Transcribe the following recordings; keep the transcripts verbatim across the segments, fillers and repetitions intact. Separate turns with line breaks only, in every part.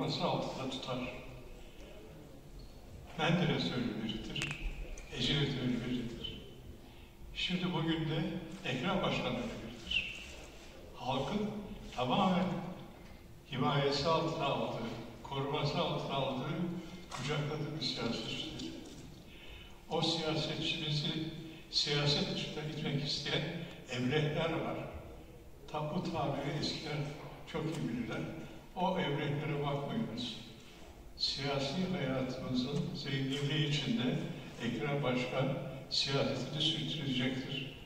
koruması altında tutar. Menderes öyle biridir, Ecevit öyle biridir. Şimdi bugün de Ekrem Başkan öyle biridir. Halkın tamamen himayesi altına aldığı, koruması altına aldığı, kucakladığı bir siyasetçidir. O siyasetçimizi siyaset dışında gitmek isteyen evrehler var. Tam bu tabiri eskiler çok iyi bilirler. O evrehlere bakmıyoruz. Siyasi hayatımızın zenginliği içinde Ekrem Başkan siyasetini sürdürecektir.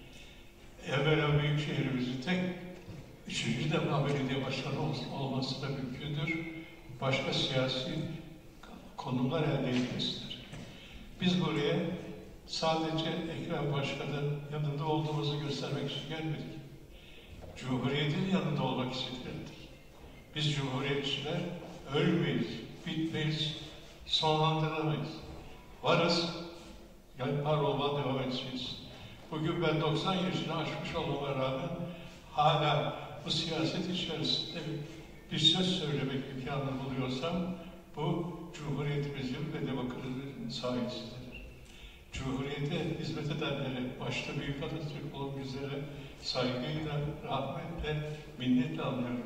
Evvela Büyükşehir'imizin tek üçüncü defa belediye başkanı olması da mümkündür. Başka siyasi konumlar elde etmesidir. Biz buraya sadece Ekrem Başkan'ın yanında olduğumuzu göstermek için gelmedik. Cumhuriyetin yanında olmak için geldik. Biz Cumhuriyetçiler ölmeyiz, bitmeyiz, sonlandıramayız. Varız, yani var olmaya devam edeceğiz. Bugün ben doksan yaşını aşmış olmama rağmen hala bu siyaset içerisinde bir söz söylemek imkanı buluyorsam bu Cumhuriyetimizin ve demokrasinin sayesidir. Cumhuriyete hizmet edenlere, başta Büyük Atatürk olmak üzere saygıyla, rahmetle, minnetle anlıyorum.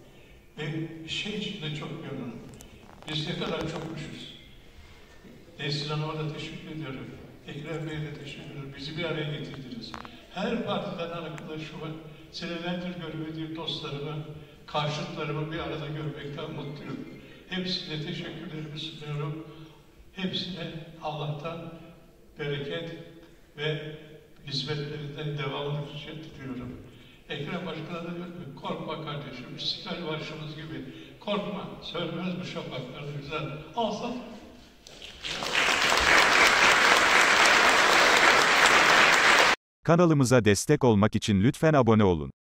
Ve bir şey için de çok memnunum. Biz ne kadar çokmuşuz. Nesrin Hanım'a da teşekkür ediyorum. Ekrem Bey'e de teşekkür ediyorum. Bizi bir araya getirdiniz. Her partiden arkadaşımı, senelerdir görmediğim dostlarımı, karşıtlarımı bir arada görmekten mutluyum. Hepsine teşekkürlerimi sunuyorum. Hepsine Allah'tan bereket ve hizmetlerinden devamlı diliyorum. Ekrem Başkan'a da diyorum ki, korkma kardeşim, İstiklal Marşımız gibi. Korkma, sönmez bu şafaklarda güzel. Alsat.
Kanalımıza destek olmak için lütfen abone olun.